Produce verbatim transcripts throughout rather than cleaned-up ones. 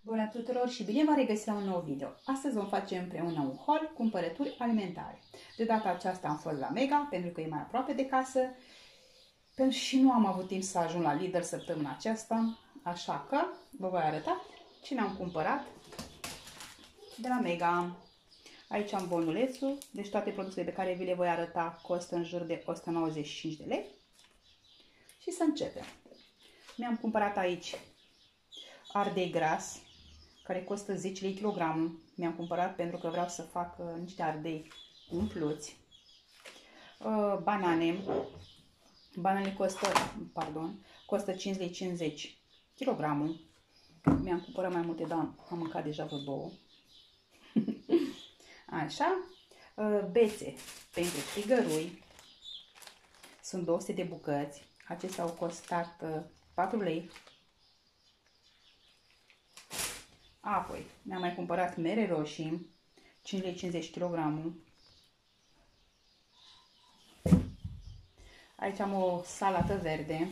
Bună tuturor și bine v-am regăsit la un nou video. Astăzi vom face împreună un haul cumpărături alimentare. De data aceasta am fost la Mega pentru că e mai aproape de casă și nu am avut timp să ajung la Lidl săptămâna aceasta, așa că vă voi arăta ce ne-am cumpărat de la Mega. Aici am bonulețul, deci toate produsele pe care vi le voi arăta costă în jur de o sută nouăzeci și cinci de lei. Și să începem. Mi-am cumpărat aici ardei gras, care costă zece lei kilogramul. Mi-am cumpărat pentru că vreau să fac uh, niște ardei umpluți. Uh, banane. Banane costă, pardon, costă cinci lei cincizeci kilogramul. Mi-am cumpărat mai multe, dar am mâncat deja vreo două. Așa. Uh, bețe pentru frigărui. Sunt două sute de bucăți. Acestea au costat uh, patru lei. Apoi, mi-am mai cumpărat mere roșii, cinci lei cincizeci kilogramul. Aici am o salată verde,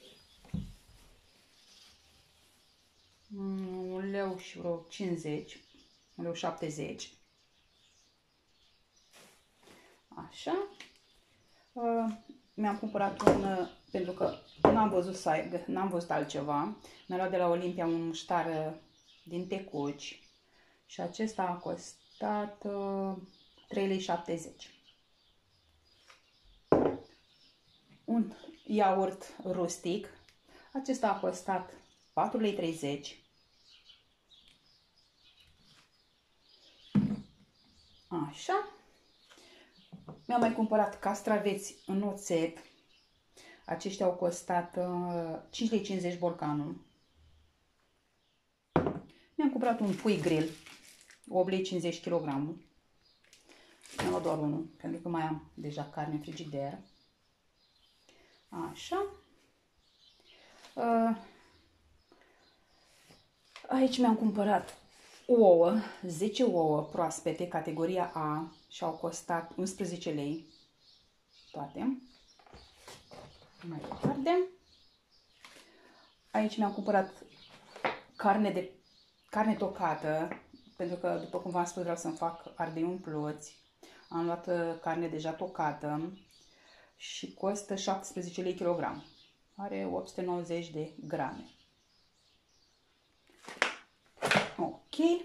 un leu și vreo cincizeci, un leu șaptezeci. Așa. Mi-am cumpărat un, pentru că n-am văzut saig, n-am văzut altceva. Mi-am luat de la Olimpia un muștar din tecuci și acesta a costat uh, trei lei șaptezeci. Un iaurt rustic, acesta a costat patru lei treizeci. Așa. Mi-am mai cumpărat castraveți în oțet. Aceștia au costat uh, cinci lei cincizeci borcanul. Mi-am cumpărat un pui grill, opt lei cincizeci kilogramul. Mi-am luat doar unul, pentru că mai am deja carne în frigider. Așa. Aici mi-am cumpărat ouă, zece ouă proaspete, categoria A, și au costat unsprezece lei. Toate. Mai departe. Aici mi-am cumpărat carne de Carne tocată, pentru că, după cum v-am spus, vreau să-mi fac ardei umpluți. Am luat carne deja tocată și costă șaptesprezece lei kilogram. Are opt sute nouăzeci de grame. Ok.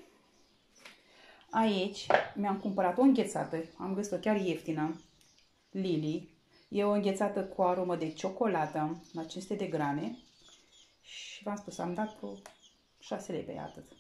Aici mi-am cumpărat o înghețată. Am găsit-o chiar ieftină. Lily. E o înghețată cu aromă de ciocolată la cinci sute de grame. Și v-am spus, am dat vreo șase lei pe ea, atât.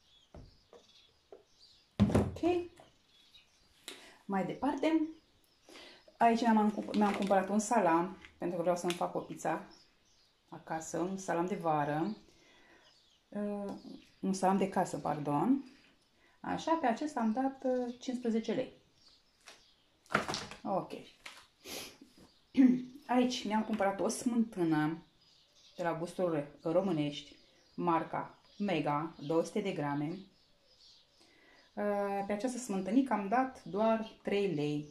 Ok. Mai departe, aici mi-am mi-am cumpărat un salam, pentru că vreau să-mi fac o pizza acasă, un salam de vară, uh, un salam de casă, pardon. Așa, pe acesta am dat uh, cincisprezece lei. Ok. Aici mi-am cumpărat o smântână de la Gusturi Românești, marca Mega, două sute de grame. Pe această smântânică am dat doar trei lei.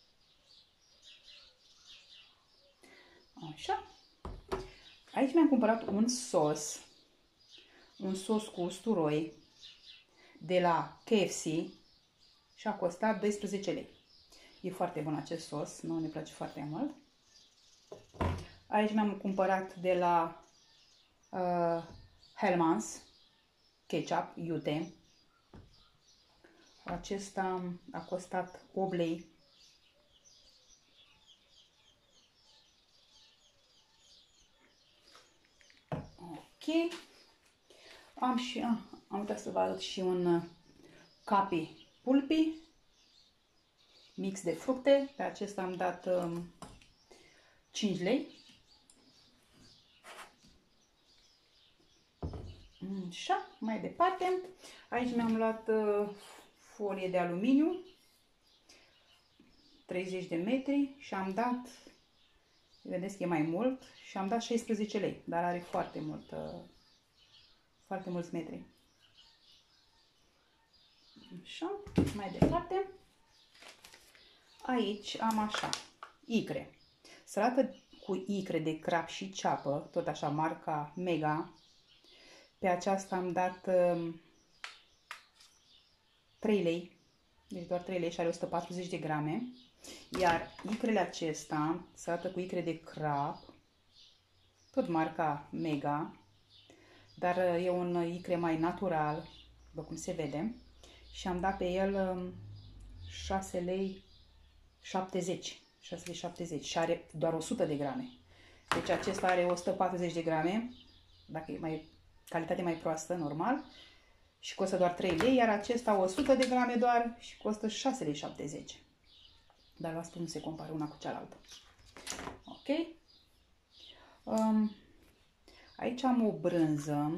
Așa. Aici mi-am cumpărat un sos. Un sos cu usturoi de la K F C și a costat doisprezece lei. E foarte bun acest sos, nu ne place foarte mult. Aici mi-am cumpărat de la uh, Hellmann's ketchup iute. Acesta a costat opt lei. Ok. Am și ah, am uitat să vă arăt și un capi pulpi mix de fructe. Pe acesta am dat um, cinci lei. Așa, mai departe. Aici mi-am luat uh, folie de aluminiu, treizeci de metri, și am dat, vedeți că e mai mult, și am dat șaisprezece lei, dar are foarte mult, uh, foarte mulți metri. Așa, mai departe. Aici am așa, icre. Salată cu icre de crab și ceapă, tot așa, marca Mega, Pe aceasta am dat trei lei. Deci doar trei lei și are o sută patruzeci de grame. Iar icrele acesta se arată cu icre de crab. Tot marca Mega. Dar e un icre mai natural, după cum se vede. Și am dat pe el șase lei șaptezeci. șase lei șaptezeci și are doar o sută de grame. Deci acesta are o sută patruzeci de grame, dacă e mai calitate mai proastă, normal, și costă doar trei lei, iar acesta o sută de grame doar și costă șase lei șaptezeci. Dar v-am spus, nu se compară una cu cealaltă. Ok? Um, aici am o brânză.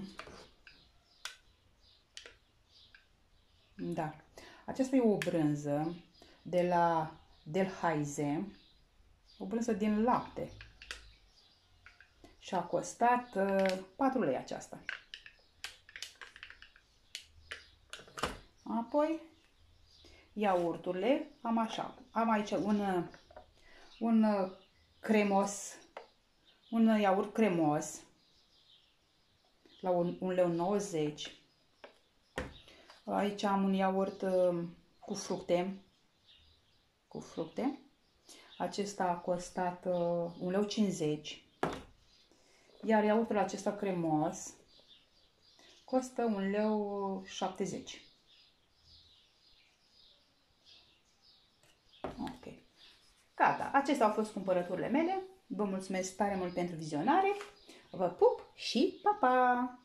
Da. Aceasta e o brânză de la Delhaize. O brânză din lapte. Și a costat uh, patru lei aceasta. Apoi, iaurturile, am așa, am aici un, un cremos, un iaurt cremos, la un, un leu nouăzeci. Aici am un iaurt uh, cu fructe, cu fructe. Acesta a costat uh, un leu cincizeci. Iar iaurtul acesta cremos costă un leu șaptezeci. Ok. Gata. Acestea au fost cumpărăturile mele. Vă mulțumesc tare mult pentru vizionare. Vă pup și pa, pa!